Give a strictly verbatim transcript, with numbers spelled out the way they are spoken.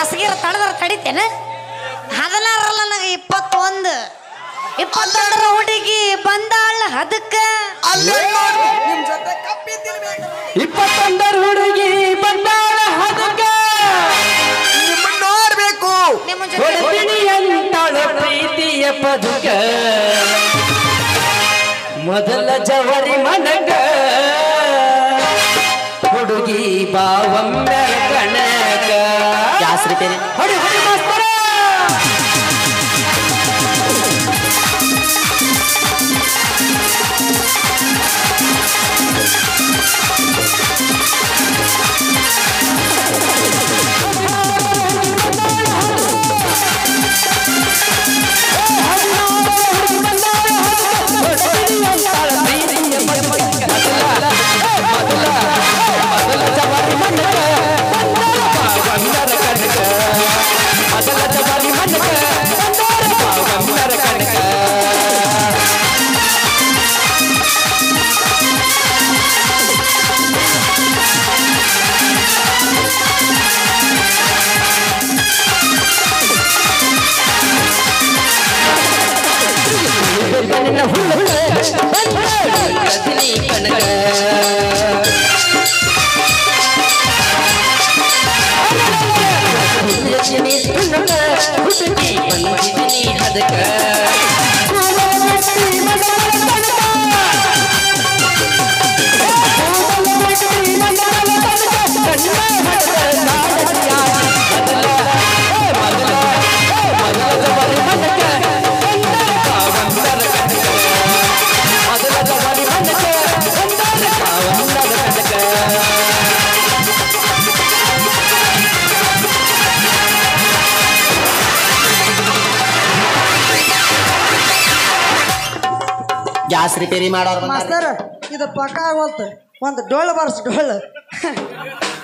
ಹಾಸಿಗೆ ತಡದ್ರ ತಡಿತೇನ ಹದಿನಾರಲ್ಲ ನನಗೆ ಇಪ್ಪತ್ತೊಂದು ಇಪ್ಪತ್ತೊಂದರ ಹುಡುಗಿ ಬಂದಾಳ ಅದಕ್ಕ ಇಪ್ಪತ್ತೊಂದರ ಹುಡುಗಿ ಬಂದಾಳ ಅದಕ್ಕ ನೋಡ್ಬೇಕು ಅಂತಾಳ ಪ್ರೀತಿಯ ಪದುಕ ಮೊದಲ ಜವರಿ ಮನಗ ಹುಡುಗಿ ಬಾವಮ್ಮರ ಕಣಕ ಜಾಸ್ರಿತೇನೆ ಹೊಡಿ ಹೊಡಿ ಮಾಸ್ತರ ಜಾಸ್ತಿ ರಿಪೇರಿ ಮಾಡೋರು ಮಾಸ್ತರ್ ಇದು ಪಕ್ಕ ಆಗೋಲ್ತು ಒಂದು ಡೊಳ್ಳು ಬಾರ್ಸ್ ಡೊಳ್ಳು